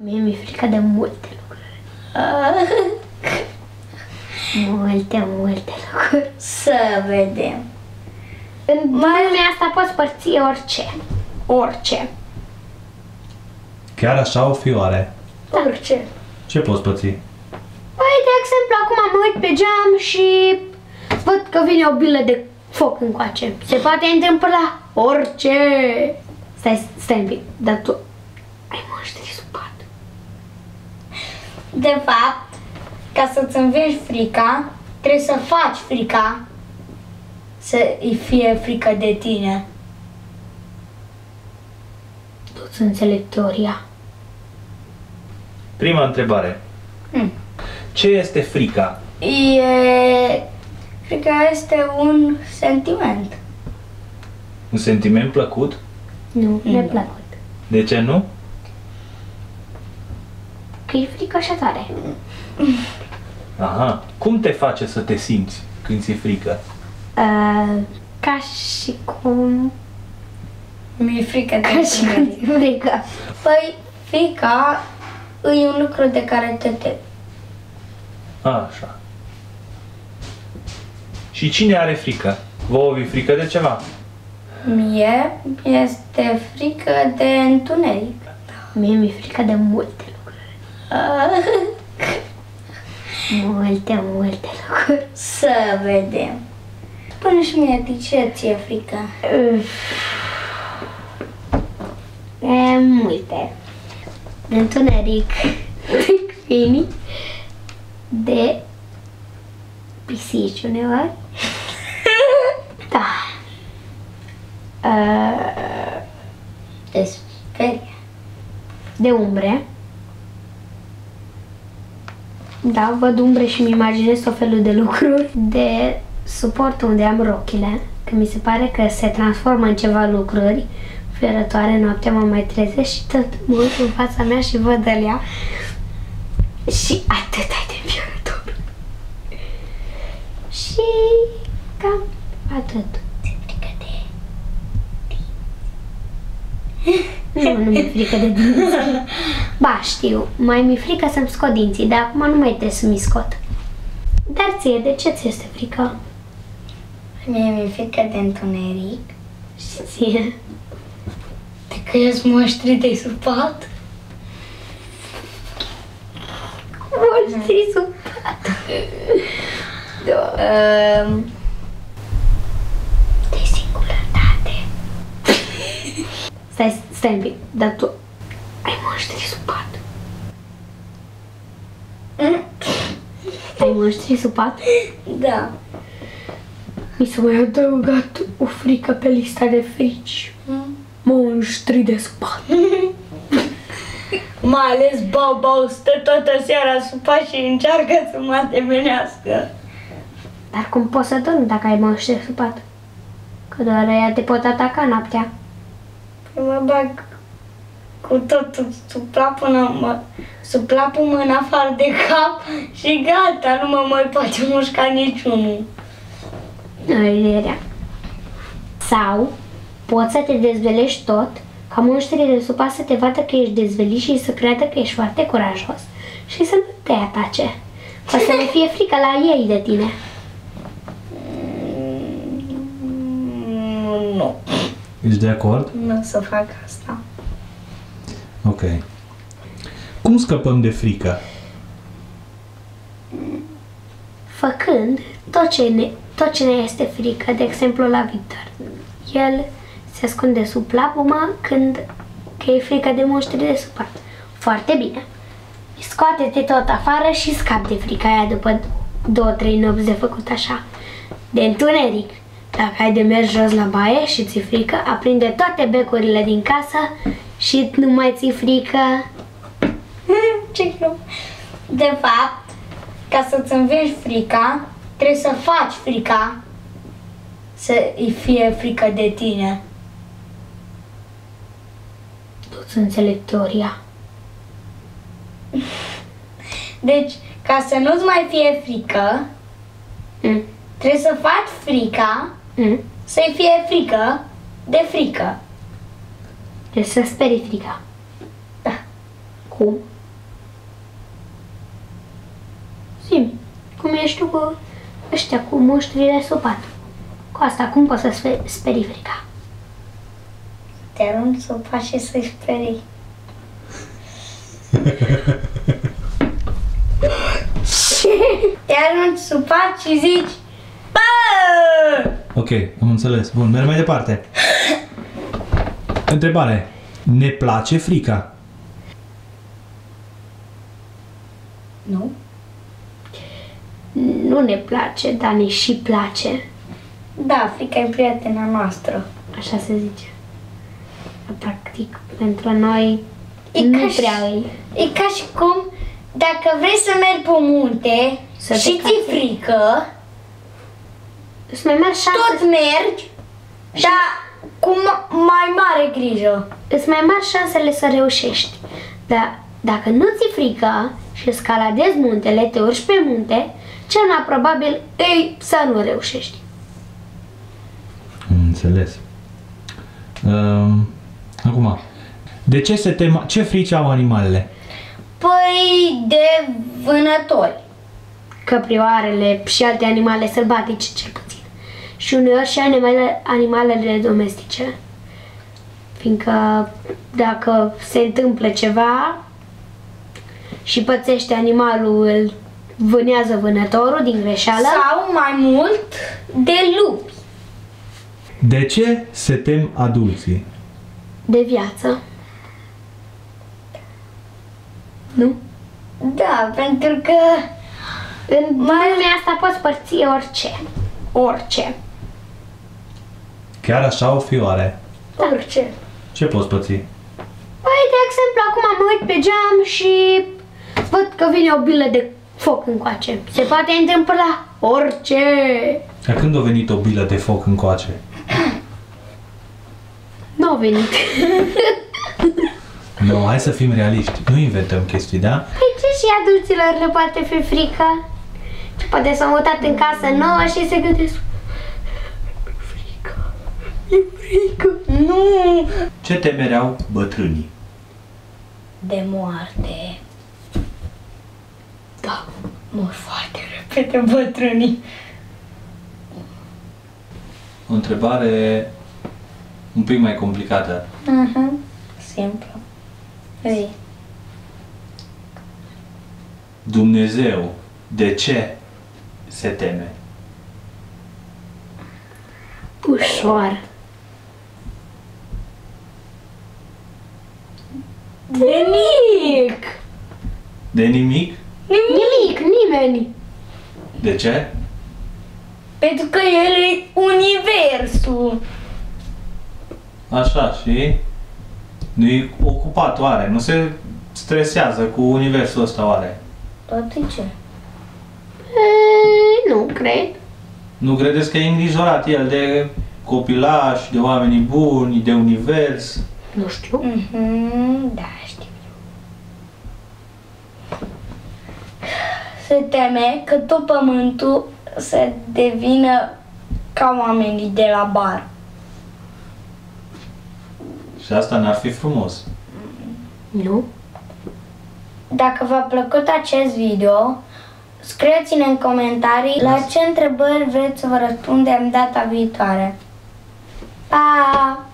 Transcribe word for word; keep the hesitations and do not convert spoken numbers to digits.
Mie mi-e frică de multe lucruri. Multe, multe lucruri. Să vedem. În lumea asta poți părți orice. Orice. Chiar așa o fioare. Orice. Ce poți păți? Păi, de exemplu, acum mă uit pe geam și văd că vine o bilă de foc încoace. Se poate întâmpla orice. Stai, stai un pic, dar tu ai monștri sub pat. De fapt, ca să-ți învingi frica, trebuie să faci frica să-i fie frică de tine. Nu-ți înțeleg teoria. Prima întrebare. Hmm. Ce este frica? E... Frica este un sentiment. Un sentiment plăcut? Nu, neplăcut. De ce nu? Că e frică așa tare. Aha. Cum te face să te simți când ți-e frică? Uh, ca și cum... Mi-e frică de Ca și cum tine. ți-e frică. Păi, frica e un lucru de care te temi. Așa. Și cine are frică? Vouă vi frică de ceva? Mie este frică de întuneric. Mie mi-e frică de multe lucruri. Multe, multe lucruri. Să vedem. Până și mie, de ce ți-e frică? Uh, e, multe. De întuneric, de câini, de pisici uneori. Da. Uh, Te sperie. de umbre. Da, văd umbre și mi imaginez tot felul de lucruri. De suport unde am rochile, că mi se pare că se transformă în ceva lucruri fierătoare. Noaptea mă mai trezesc și tot mă uit în fața mea și văd alea. Și atât ai de înfiorător. Și cam atât. Ți-e frică de... Nu, nu mi-e frică de dinți. Ba, știu, mai mi-e frică să-mi scot dinții, dar acum nu mai trebuie să mi scot. Dar ție, de ce ți este frică? Mie mi-e frică de întuneric. Și ție? De că ies moștri de sub pat. Monștri sub pat. Da. Um, De singurătate. Stai, stai un pic, dar tu ai monștri sub pat. Ai monștri sub pat? da. Mi s-a mai adăugat o frică pe lista de frici. Monștri de sub pat. Mai ales Bau-Bau stă toată seara sub pat și încearcă să mă atemenească. Dar cum poți să dormi dacă ai monștri sub pat? Că doar ea te pot ataca noaptea. Păi mă bag cu totul sub plapul, mă, sub plapul mă în afară de cap și gata, nu mă mai poate mușca niciunul. Rea. Sau poți să te dezvelești tot, ca monștrii de sub pat să te vadă că ești dezvelit și să creadă că ești foarte curajos și să nu te atace. O să le fie frică la ei de tine. Mm, Nu, Ești de acord? nu o să fac asta. Ok. Cum scăpăm de frică? Făcând tot ce, ne, tot ce ne este frică, de exemplu la Victor. El se ascunde sub plapumă când că e frică de monștri de sub pat. Foarte bine. Scoate-te tot afară și scapi de frica aia după două, trei nopți de făcut așa. De întuneric. Dacă ai de mers jos la baie și ți-e frică, aprinde toate becurile din casă și nu mai ți-e frică. Ce club. De fapt, ca să-ți învingi frica, trebuie să faci frica să-i fie frică de tine. Nu-ți înțeleg teoria. Deci, ca să nu-ți mai fie frică, Mm. trebuie să faci frica Mm. să-i fie frică de frică. Deci să sperii frica. Da. Cu Cum? Zi-mi, cum ești tu cu ăștia, cu monștrile sub pat? Cu asta, cum poți să spe- sperii frica? Te arunci sub pat și să-i sperii. Te arunci sub pat și zici bă! Ok, am înțeles. Bun, merg mai departe. Întrebare. Ne place frica? Nu? Nu ne place, dar ne și place. Da, frica e prietena noastră. Așa se zice. Practic, pentru noi E nu ca și- prea îi. E ca și cum dacă vrei să mergi pe munte Să te și ți-e cațe. frică, Îți mai mari șanse, tot mergi, dar cu ma- mai mare grijă. îți mai mari șansele să reușești. Dar dacă nu ți-e frică și escaladezi muntele, te urci pe munte, cel mai probabil e să nu reușești. Am înțeles. Um, acum, de ce se tem... Ce frici au animalele? Păi de vânători. Căprioarele și alte animale sălbatice, cel puțin. Și uneori și animale, animalele domestice. Fiindcă dacă se întâmplă ceva și pățește animalul, îl vânează vânătorul din greșeală. Sau mai mult de lupi. De ce se tem adulții? De viață. Nu? Da, pentru că În lumea asta poți părți orice. Orice. Chiar așa o fi oare? orice. Ce poți păți? Păi, de exemplu, acum mă uit pe geam și văd că vine o bilă de foc încoace. Se poate întâmpla orice. Dar când a venit o bilă de foc încoace? Nu au venit. Nu, hai să fim realiști. Nu inventăm chestii, da? Păi ce și adulților le poate fi frică? Poate s-au mutat în casă nouă și se gândesc e frică, e frică. Nu Ce temeri au bătrânii? de moarte. Da. Mor foarte repede bătrânii. O întrebare un pic mai complicată. Mhm. Simplu. Zi. Dumnezeu, de ce se teme? Ușor. De nimic! De nimic? Nimic, nimeni. De ce? Pentru că el e universul. Așa, și nu e ocupat oare? Nu se stresează cu universul ăsta oare? Toate ce? E, nu cred. Nu credeți că e îngrijorat el de copilași, de oamenii buni, de univers? Nu știu. Mhm, da, știu. Se teme că tot pământul să devină ca oamenii de la bar. Și asta n-ar fi frumos. Nu. Dacă v-a plăcut acest video, scrieți-ne în comentarii la ce întrebări vreți să vă răspundem data viitoare. Pa!